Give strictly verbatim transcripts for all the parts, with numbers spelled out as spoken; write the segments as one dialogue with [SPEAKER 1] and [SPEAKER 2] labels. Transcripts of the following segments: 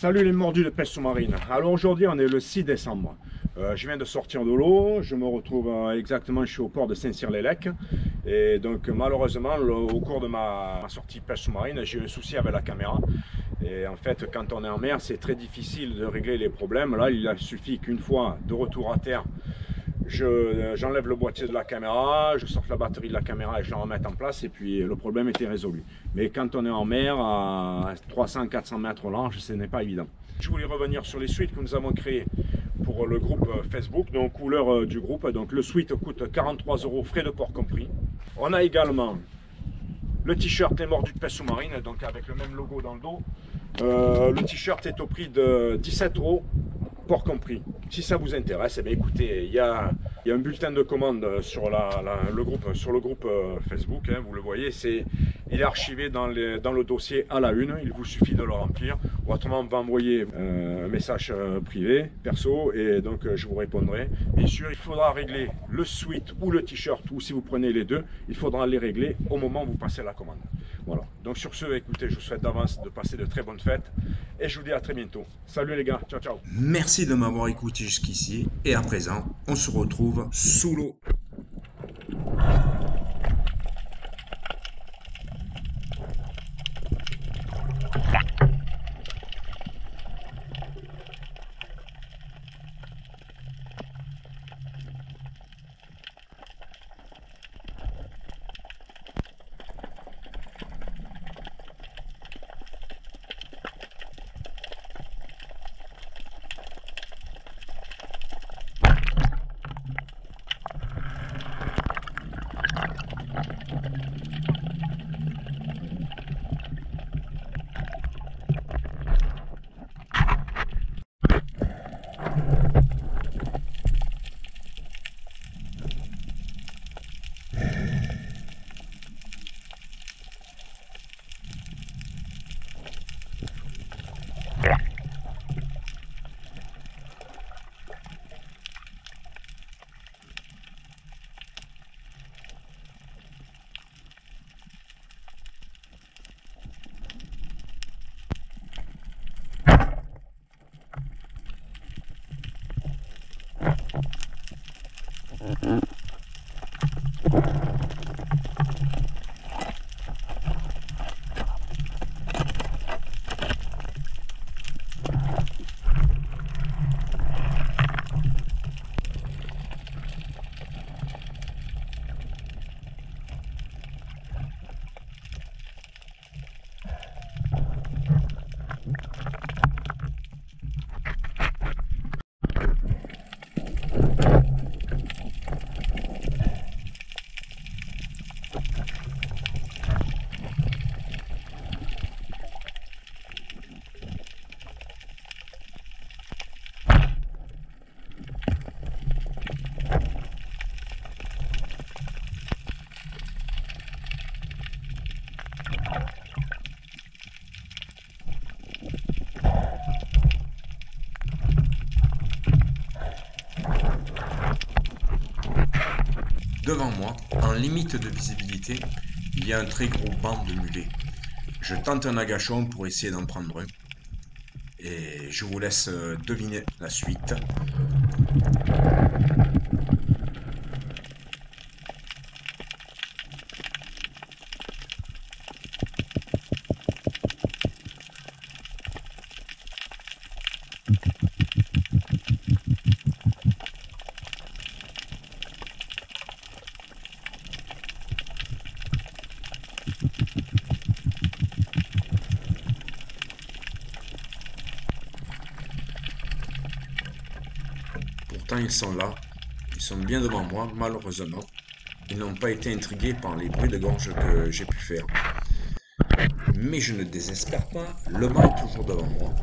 [SPEAKER 1] Salut les mordus de pêche sous-marine. Alors aujourd'hui on est le six décembre. Euh, je viens de sortir de l'eau, je me retrouve euh, exactement, je suis au port de Saint-Cyr-les-Lecs. Et donc malheureusement le, au cours de ma, ma sortie pêche sous-marine, j'ai eu un souci avec la caméra. Et en fait quand on est en mer c'est très difficile de régler les problèmes. Là il suffit qu'une fois de retour à terre, j'enlève je, le boîtier de la caméra, je sors la batterie de la caméra et je la remets en place et puis le problème était résolu. Mais quand on est en mer à trois cents à quatre cents mètres au large, ce n'est pas évident. Je voulais revenir sur les suites que nous avons créées pour le groupe Facebook, donc couleur du groupe. Donc le suite coûte quarante-trois euros, frais de port compris. On a également le t-shirt Les Mordus de pêche sous-marine, donc avec le même logo dans le dos. Euh, le t-shirt est au prix de dix-sept euros. Port compris. Si ça vous intéresse, eh bien, écoutez, il y a, il y a un bulletin de commande sur, la, la, le, groupe, sur le groupe Facebook, hein, vous le voyez, c'est, il est archivé dans, les, dans le dossier à la une, il vous suffit de le remplir, ou autrement on va envoyer euh, un message privé, perso, et donc je vous répondrai. Bien sûr, il faudra régler le sweat ou le t-shirt, ou si vous prenez les deux, il faudra les régler au moment où vous passez la commande. Voilà, donc sur ce, écoutez, je vous souhaite d'avance de passer de très bonnes fêtes, et je vous dis à très bientôt. Salut les gars, ciao ciao.
[SPEAKER 2] Merci de m'avoir écouté jusqu'ici et à présent, on se retrouve sous l'eau. Devant moi, en limite de visibilité, il y a un très gros banc de mulets. Je tente un agachon pour essayer d'en prendre un. Et je vous laisse deviner la suite. Pourtant ils sont là, ils sont bien devant moi, malheureusement. Ils n'ont pas été intrigués par les bruits de gorge que j'ai pu faire. Mais je ne désespère pas, le banc est toujours devant moi.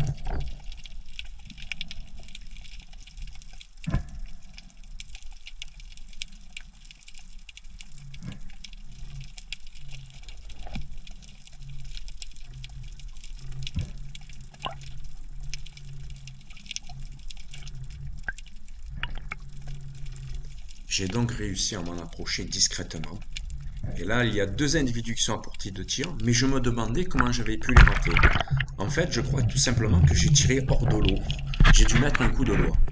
[SPEAKER 2] J'ai donc réussi à m'en approcher discrètement. Et là, il y a deux individus qui sont à portée de tir, mais je me demandais comment j'avais pu les rater. En fait, je crois tout simplement que j'ai tiré hors de l'eau. J'ai dû mettre un coup de doigt.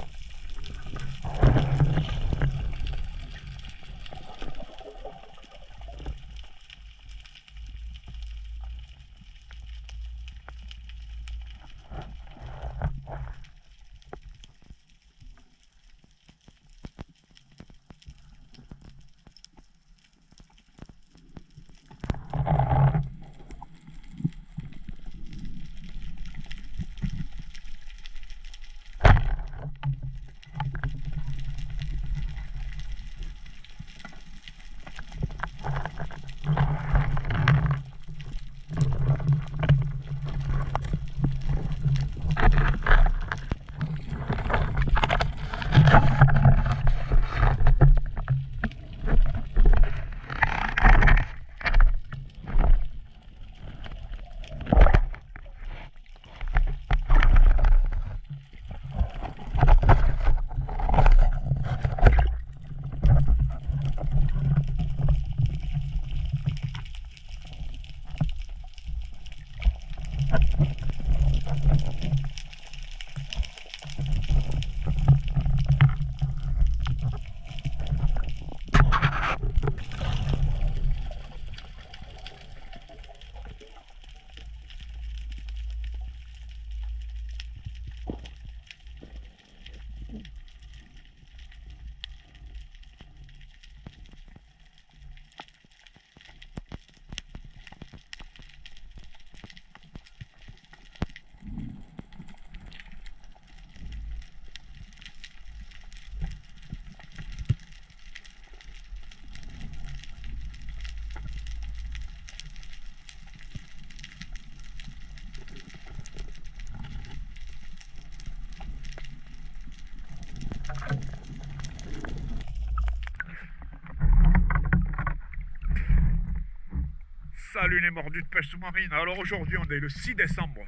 [SPEAKER 3] Salut les mordus de pêche sous-marine. Alors aujourd'hui on est le six décembre.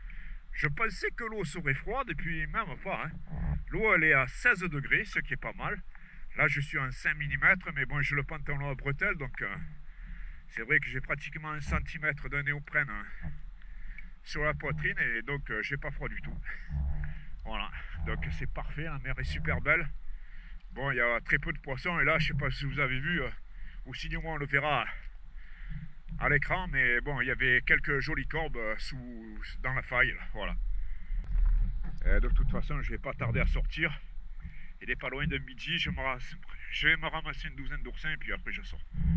[SPEAKER 3] Je pensais que l'eau serait froide et puis même pas. Hein. L'eau elle est à seize degrés, ce qui est pas mal. Là je suis en cinq millimètres, mais bon j'ai le pantalon à bretelles donc euh, c'est vrai que j'ai pratiquement un centimètre de néoprène hein, sur la poitrine et donc euh, j'ai pas froid du tout. Voilà, donc c'est parfait, la mer est super belle. Bon il y a très peu de poissons et là je sais pas si vous avez vu, euh, ou si du moins on le verra à l'écran, mais bon, il y avait quelques jolies corbes sous, dans la faille, là, voilà. Et de toute façon, je vais pas tarder à sortir. Il est pas loin de midi, je, me, je vais me ramasser une douzaine d'oursins et puis après je sors.